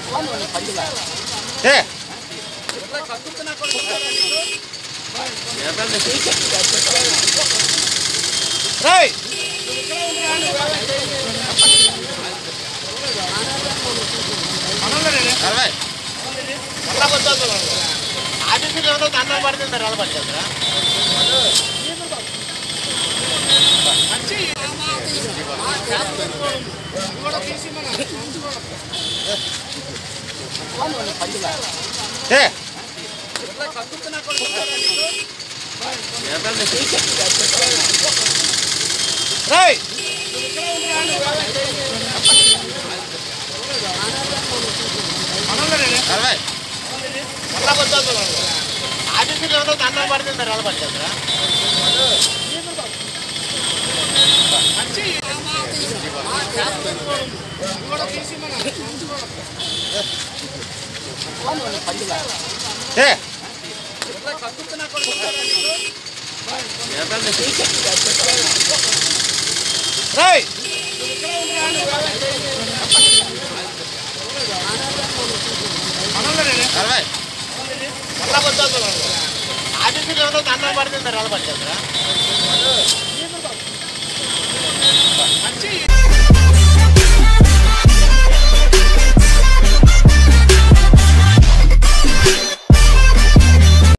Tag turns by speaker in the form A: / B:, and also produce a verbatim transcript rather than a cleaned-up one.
A: ఏ right అరవై మళ్ళా వచ్చేది ఆఫీసులో ఏమో దండం పడుతుంది రాళ్ళు పట్టుకెళ్తారా ఏ రైట్ అరవై మళ్ళా వచ్చేది ఆఫీసులో ఏమో దండం పడుతుంది రాళ్ళు పట్టుకెళ్తారా ఏ రైట్ అరవై మళ్ళా వచ్చేది ఆఫీసులో ఏమో దండం పడుతుంది రాళ్ళు పట్టుకెళ్తారా